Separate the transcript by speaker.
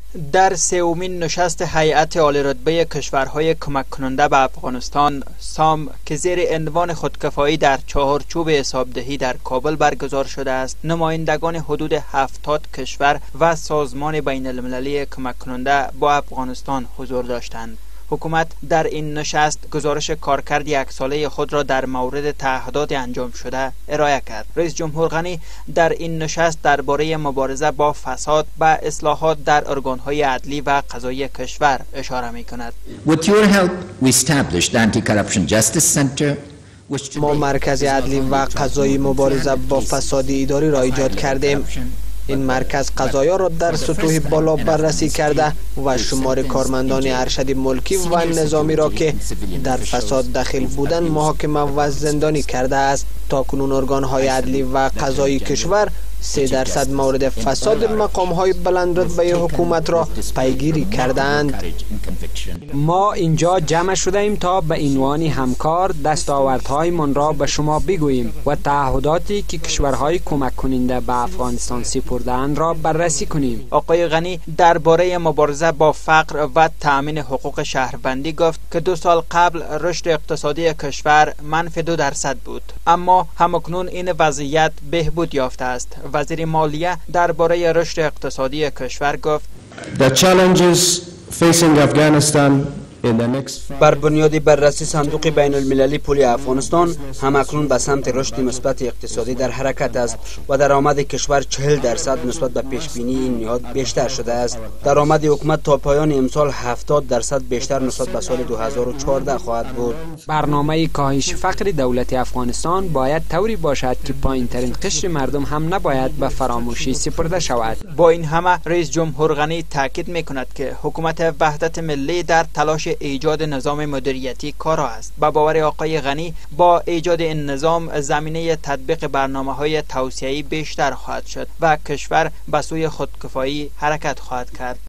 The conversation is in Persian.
Speaker 1: در سومین نشست هیئت عالی‌رتبه کشورهای کمک کننده به افغانستان سام که زیر عنوان خودکفایی در چهارچوب حسابدهی در کابل برگزار شده است، نمایندگان حدود 70 کشور و سازمان بین المللی کمک کننده با افغانستان حضور داشتند. حکومت در این نشست گزارش کارکرد یک ساله خود را در مورد تعهدات انجام شده ارائه کرد. رئیس جمهور غنی در این نشست درباره مبارزه با فساد و اصلاحات در ارگان‌های عدلی و قضایی کشور اشاره می‌کند.
Speaker 2: ما مرکز عدلی و قضایی مبارزه با فساد اداری را ایجاد کردیم. این مرکز قضایا را در سطوح بالا بررسی کرده و شمار کارمندان ارشد ملکی و نظامی را که در فساد دخیل بودن محاکمه و زندانی کرده است. تاکنون ارگان‌های عدلی و قضایی کشور 3% مورد فساد مقام‌های بلندرتبه حکومت را پیگیری کردند.
Speaker 3: ما اینجا جمع شده ایم تا به عنوان همکار دستاوردهایمان را به شما بگوییم و تعهداتی که کشورهای کمک کننده به افغانستان سپرده‌اند را بررسی کنیم.
Speaker 1: آقای غنی درباره مبارزه با فقر و تأمین حقوق شهروندی گفت که 2 سال قبل رشد اقتصادی کشور -2% بود، اما همکنون این وضعیت بهبود یافته است. وزیر مالیه درباره رشد اقتصادی کشور گفت:
Speaker 4: The challenges facing Afghanistan
Speaker 5: بر بنیاد بررسی صندوق بین المللی پول افغانستان همکنون به سمت رشد مثبت اقتصادی در حرکت است و درآمد کشور 40% نسبت به پیش بینی این نهاد بیشتر شده است. درآمد حکومت تا پایان امسال 70% بیشتر نسبت به سال 2014 خواهد بود.
Speaker 3: برنامه کاهش فقر دولت افغانستان باید طوری باشد که پایین‌ترین قشر مردم هم نباید به فراموشی سپرده شود.
Speaker 1: با این همه رئیس جمهور غنی تاکید می‌کند که حکومت وحدت ملی در تلاش ایجاد نظام مدیریتی کارا است. با باور آقای غنی با ایجاد این نظام زمینه تطبیق برنامه‌های توسعه‌ای بیشتر خواهد شد و کشور به سوی خودکفایی حرکت خواهد کرد.